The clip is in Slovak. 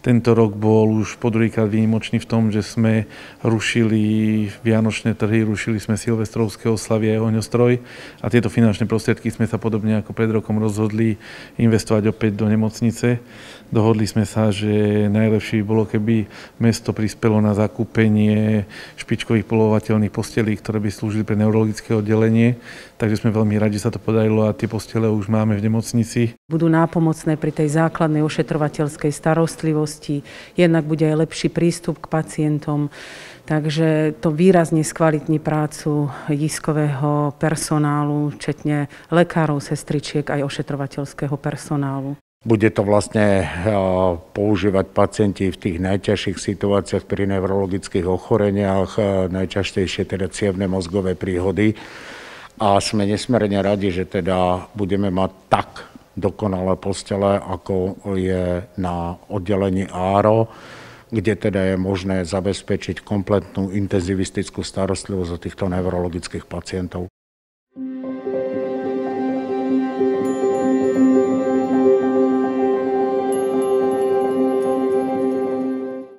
Tento rok bol už po druhýkrát výnimočný v tom, že sme rušili vianočné trhy, rušili sme silvestrovské oslavy a ohňostroj a tieto finančné prostriedky sme sa podobne ako pred rokom rozhodli investovať opäť do nemocnice. Dohodli sme sa, že najlepšie by bolo, keby mesto prispelo na zakúpenie špičkových polovateľných postelí, ktoré by slúžili pre neurologické oddelenie. Takže sme veľmi radi, že sa to podarilo a tie postele už máme v nemocnici. Budú nápomocné pri tej základnej ošetrovateľskej starostlivosti. Jednak bude aj lepší prístup k pacientom. Takže to výrazne skvalitní prácu JISkového personálu, včetne lekárov, sestričiek aj ošetrovateľského personálu. Bude to vlastne používať pacienti v tých najťažších situáciách pri neurologických ochoreniach, najčastejšie teda cievne mozgové príhody. A sme nesmierne radi, že teda budeme mať tak dokonalé postele, ako je na oddelení ARO, kde teda je možné zabezpečiť kompletnú intenzivistickú starostlivosť o týchto neurologických pacientov.